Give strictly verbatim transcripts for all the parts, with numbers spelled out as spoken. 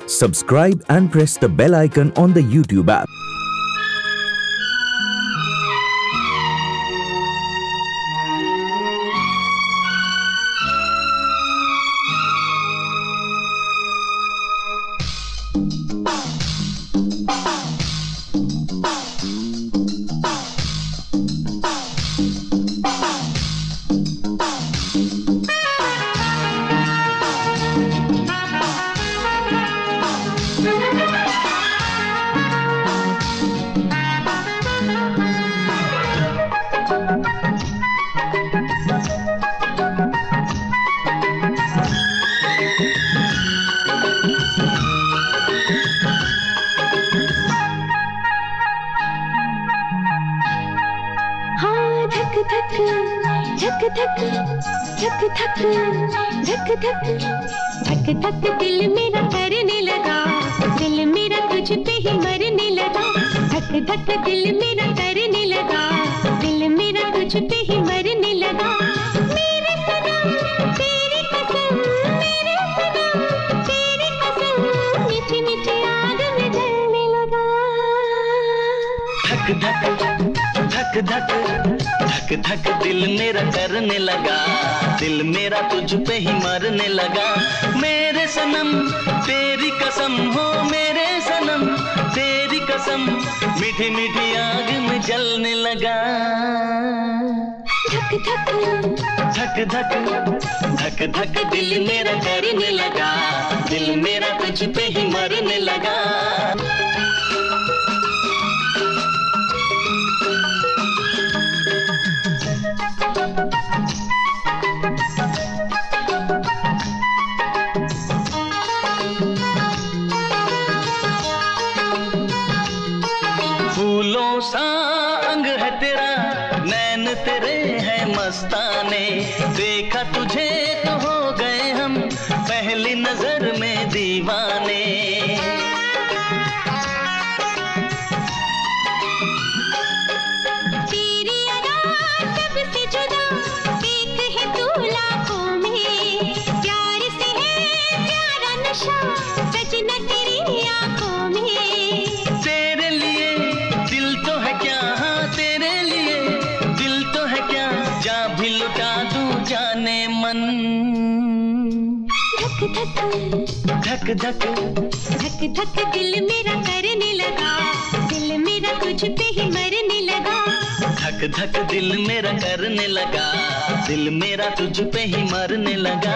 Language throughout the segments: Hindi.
Subscribe and press the bell icon on the YouTube app. धक धक धक धक धक धक धक धक धक दिल मेरा करने लगा, दिल मेरा तुझ पे ही मरने लगा। धक धक दिल मेरा करने लगा, दिल मेरा तुझ पे ही मरने लगा। मेरे सनम तेरी कसम, मेरे सनम तेरी कसम, मीठी मीठी आग में जलने लगा। धक धक धक धक धक धक दिल मेरा करने लगा, दिल मेरा तुझ पे ही मरने लगा। मेरे सनम तेरी कसम हो, मेरे सनम तेरी कसम, मीठी मीठी आग में जलने लगा। धक धक धक धक धक धक दिल मेरा करने लगा, दिल मेरा तुझ पे ही मरने लगा। फूलों सा अंग है तेरा, नैन तेरे हैं मस्ताने। देखा तुझे तो हो गए हम पहली नजर में दीवाने। तेरी अदा सबसे जुदा, एक है तू लाखों में। प्यार से है प्यारा नशा, सजना तेरी आंखों में। तेरे लिए दिल तो है क्या, हाँ तेरे लिए दिल तो है क्या, जा भी लुटा दूं जाने मन। धक धक धक धक धक धक दिल मेरा करने लगा, दिल मेरा तुझ पे ही मरने लगा। धक धक दिल मेरा करने लगा, दिल मेरा तुझ पे ही मरने लगा।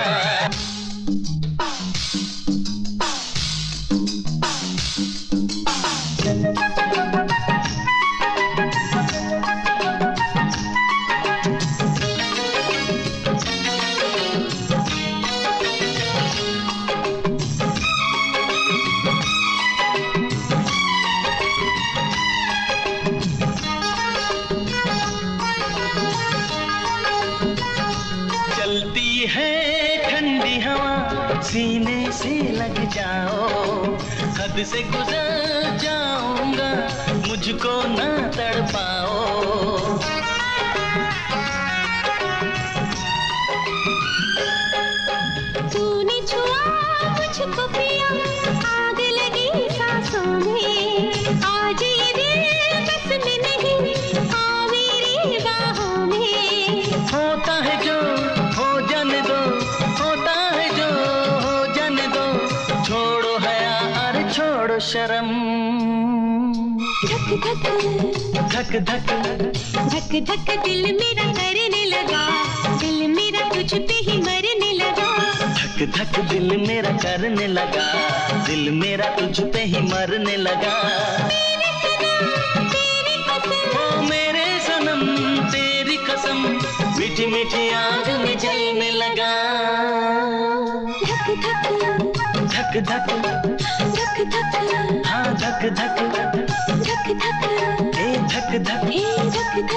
चलती है ठंडी हवा, सीने से लग जाओ। हद से गुजर जाऊंगा, मुझको ना तड़पाओ। तूने छुआ मुझको पिया, आग लगी सांसों में। आज ये दिल बस में नहीं, आ मेरी बाहों में। होता है जो हो जाने दो, होता है जो हो जाने दो। छोड़ो हया अरे छोड़ो शर्म। धक धक धक धक धक धक दिल मेरा करने लगा, दिल मेरा तुझ पे ही मरने लगा। धक धक दिल मेरा करने लगा, दिल मेरा तुझ पे ही मरने लगा। मेरे सनम तेरी कसम, ओ मेरे सनम तेरी कसम, मीठी मीठी आग में जलने लगा। धक धक धक धक धक धक हाँ धक धक धक धक ए धक धक ए धक धक